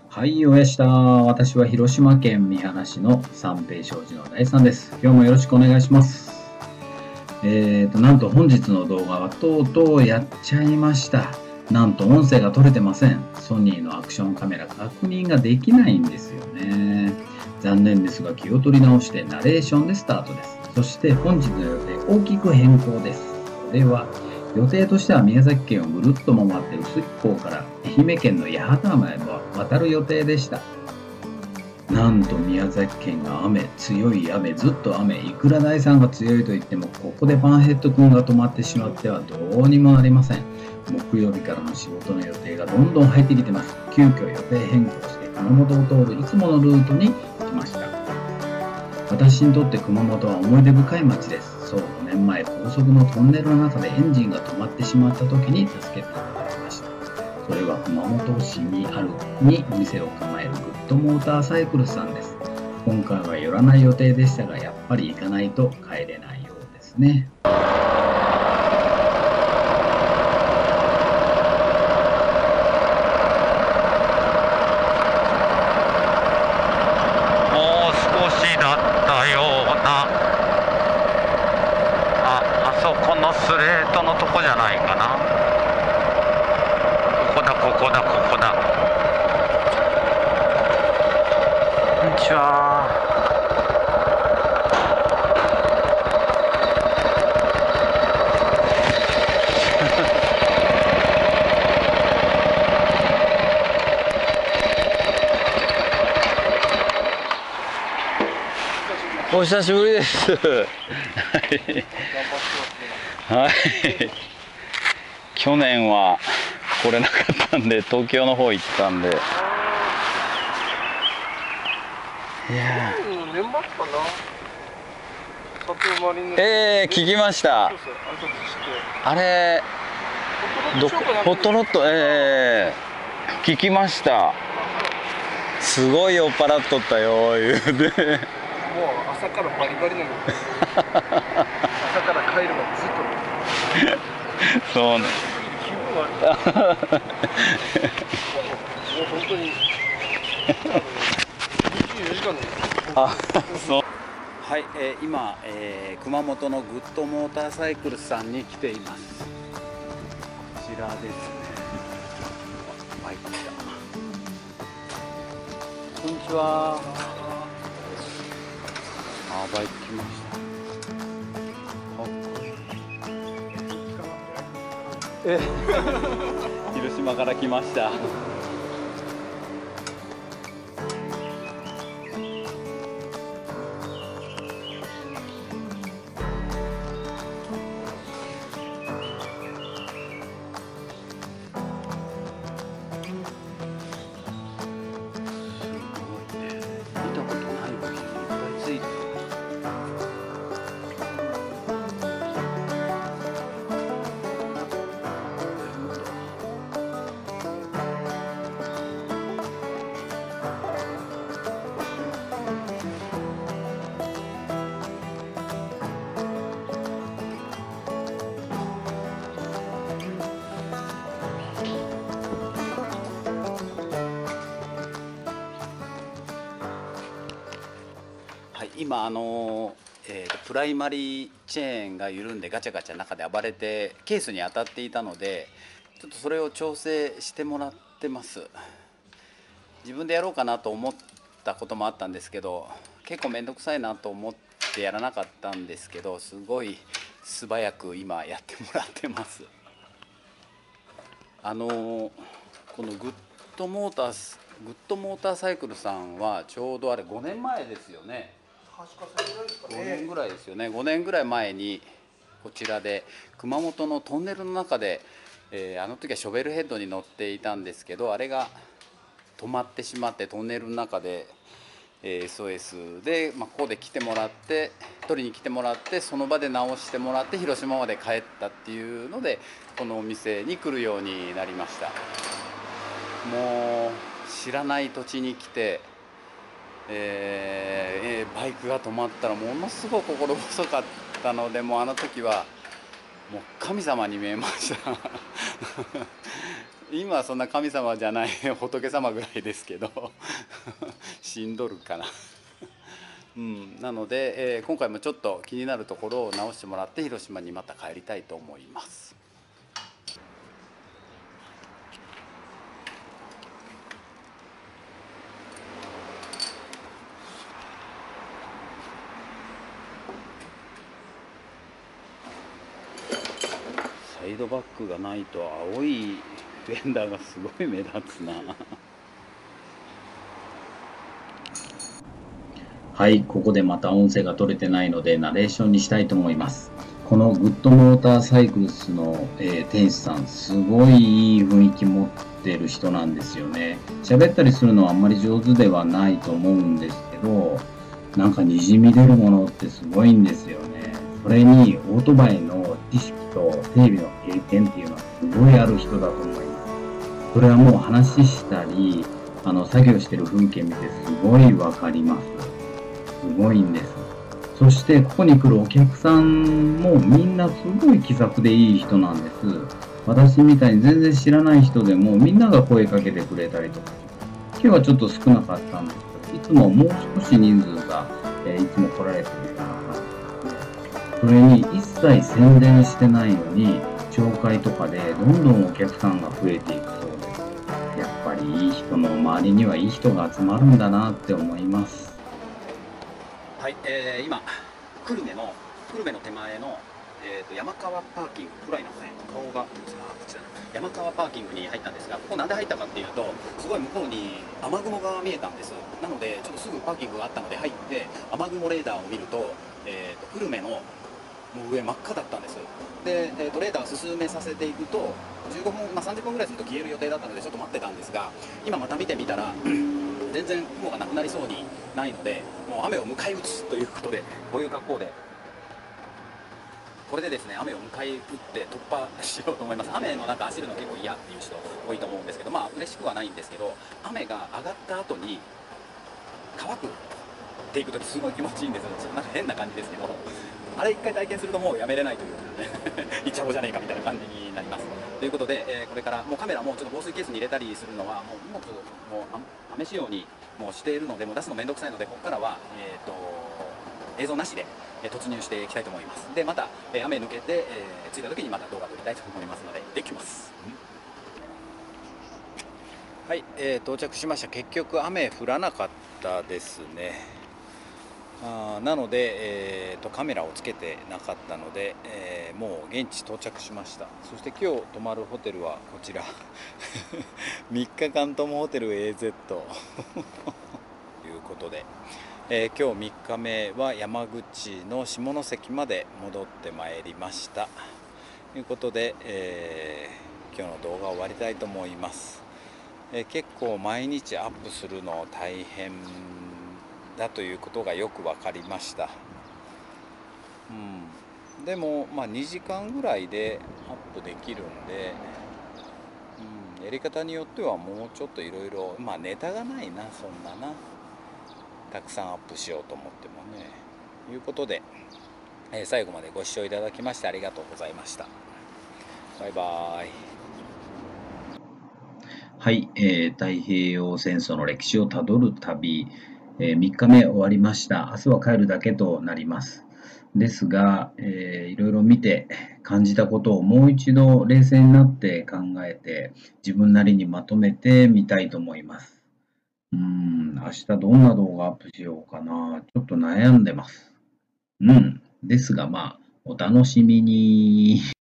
はい、おやした。私は広島県三原市の三平商事の大さんです。今日もよろしくお願いします。なんと本日の動画はとうとうやっちゃいました。なんと音声が撮れてません。ソニーのアクションカメラ確認ができないんですよね。残念ですが気を取り直してナレーションでスタートです。そして本日の予定大きく変更です。それは予定としては宮崎県をぐるっと回って臼杵港から愛媛県の八幡浜へ渡る予定でした。なんと宮崎県が強い雨、ずっと雨、いくら第三が強いと言っても、ここでバンヘッド君が止まってしまってはどうにもなりません。木曜日からの仕事の予定がどんどん入ってきてます。急遽予定変更して熊本を通るいつものルートに来ました。私にとって熊本は思い出深い街です。そう、5年前、高速のトンネルの中でエンジンが止まってしまった時に助けていただきました。それは熊本市に店を構えるグッドモーターサイクルさんです。今回は寄らない予定でしたが、やっぱり行かないと帰れないようですね。 もう少しだったような。あそこのスレートのとこじゃないかな。ここだ。こんにちは。お久しぶりです。はい。去年は来れなかったんで、東京の方行ったんで。いや。聞きました。あれ、ホットロット、聞きました。すごい酔っ払っとったよ、言うて。 もう朝からバリバリなの。朝から帰るまでずっと。 そうね。 気分悪い。もう本当に。24時間です。 あ、そう。はい、今、熊本のグッドモーターサイクルさんに来ています。こちらですね。バイク来た。こんにちは。バイク来ました。広島から来ました。今プライマリーチェーンが緩んでガチャガチャ中で暴れてケースに当たっていたので、ちょっとそれを調整してもらってます。自分でやろうかなと思ったこともあったんですけど、結構面倒くさいなと思ってやらなかったんですけど、すごい素早く今やってもらってます。このグッドモーターサイクルさんはちょうどあれ5年前ですよね。5年ぐらいですよね。5年ぐらい前にこちらで熊本のトンネルの中で、あの時はショベルヘッドに乗っていたんですけど、あれが止まってしまってトンネルの中で、SOS で、ここで来てもらって取りに来てもらって、その場で直してもらって広島まで帰ったっていうので、このお店に来るようになりました。もう知らない土地に来て、バイクが止まったらものすごく心細かったので、もうあの時はもう神様に見えました今はそんな神様じゃない仏様ぐらいですけどしんどるかななので、今回もちょっと気になるところを直してもらって広島にまた帰りたいと思います。サイドバックがないと青いフェンダーがすごい目立つなはい、ここでまた音声が取れてないのでナレーションにしたいと思います。このグッドモーターサイクルスの、店主さん、すごいいい雰囲気持ってる人なんですよね。喋ったりするのはあんまり上手ではないと思うんですけど、なんかにじみ出るものってすごいんですよね。それにオートバイの知識と整備の経験っていうのはすごいある人だと思います。それはもう話したり、作業してる風景見てすごいわかります。すごいんです。そしてここに来るお客さんもみんなすごい気さくでいい人なんです。私みたいに全然知らない人でもみんなが声かけてくれたりとか。今日はちょっと少なかったんですけど、いつももう少し人数が、いつも来られてるような感じ。それに一切宣伝してないのに、紹介とかでどんどんお客さんが増えていくそうです。やっぱりいい人の周りにはいい人が集まるんだなって思います。 はい、今久留米の手前の、山川パーキングくらいのね顔がこちら山川パーキングに入ったんですが、ここなんで入ったかっていうと、すごい向こうに雨雲が見えたんです。なのでちょっとすぐパーキングがあったので入って雨雲レーダーを見ると、久留米のもう上真っ赤だったんです。で、レーダーを進めさせていくと15分、30分ぐらいすると消える予定だったのでちょっと待ってたんですが、今また見てみたら全然雲がなくなりそうにないので、もう雨を迎え撃つということで、こういう格好でこれでですね雨を迎え撃って突破しようと思います。雨の中走るの結構嫌っていう人多いと思うんですけど、まあ嬉しくはないんですけど、雨が上がった後に乾くっていくとすごい気持ちいいんですよ。ちょっとなんか変な感じですけど、あれ一回体験するともうやめれないというかねいっちゃおうじゃねえかみたいな感じになります。ということで、これからもうカメラもちょっと防水ケースに入れたりするのはもう荷物も雨仕様にもうしているので、もう出すのめんどくさいので、ここからは、映像なしで突入していきたいと思います。でまた、雨抜けて、着いた時にまた動画撮りたいと思いますので、できます。はい、到着しました。結局雨降らなかったですね。なので、カメラをつけてなかったので、もう現地到着しました。そして今日泊まるホテルはこちら3日間ともホテル AZ ということで、今日3日目は山口の下関まで戻ってまいりましたということで、今日の動画を終わりたいと思います。結構毎日アップするの大変だということがよく分かりました。でも、2時間ぐらいでアップできるんで、やり方によってはもうちょっといろいろネタがないな、そんななたくさんアップしようと思ってもね。ということで、最後までご視聴いただきましてありがとうございました。バイバーイ。 はい、太平洋戦争の歴史をたどる旅、3日目終わりました。明日は帰るだけとなります。ですが、いろいろ見て感じたことをもう一度冷静になって考えて自分なりにまとめてみたいと思います。明日どんな動画アップしようかな。ちょっと悩んでます。ですがお楽しみに。